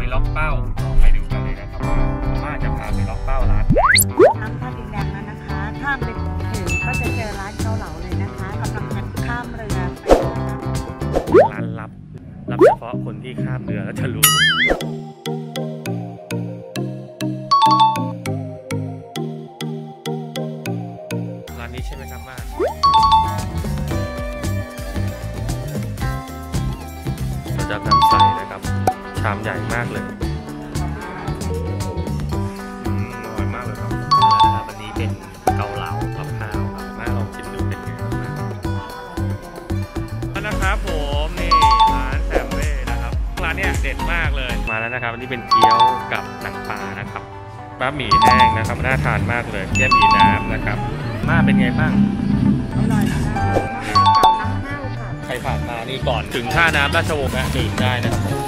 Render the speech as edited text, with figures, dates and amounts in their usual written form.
ล็อกเป้าไปดูกันเลยนะครับว่าม่าจะพาไปล็อกเป้าร้านน้ำท่าดินแดงแล้วนะคะถ้าไปถึงก็จะเจอร้านเกาเหลาเลยนะคะกำลังจะข้ามเรือไปนะคะร้านลับเฉพาะคนที่ข้ามเรือแล้วจะรู้ร้านนี้ใช่ไหมครับม่าจะน้ำใสนะครับชามใหญ่มากเลยอร่อยมากเลยครับนะครับวันนี้เป็นเกาเหลามะพร้าวครับมาลองชิมดูเป็นไงครับมานะครับผมนี่ร้านแซมเบ้นะครับร้านเนี้ยเด็ดมากเลยมาแล้วนะครับวันนี้เป็นเกี๊ยวกับหนังปลานะครับบะหมี่แห้งนะครับน่าทานมากเลยแก้มอีน้ำนะครับมาเป็นไงบ้างอร่อยค่ะเก่าน้ำข้าวค่ะใครผ่านมานี่ก่อนถึงท่าน้ำราชวงศ์นะดื่มได้นะครับ